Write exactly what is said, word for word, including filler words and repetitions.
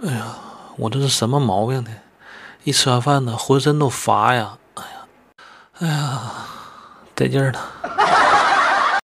哎呀，我这是什么毛病呢？一吃完饭呢，浑身都乏呀！哎呀，哎呀，得劲儿了。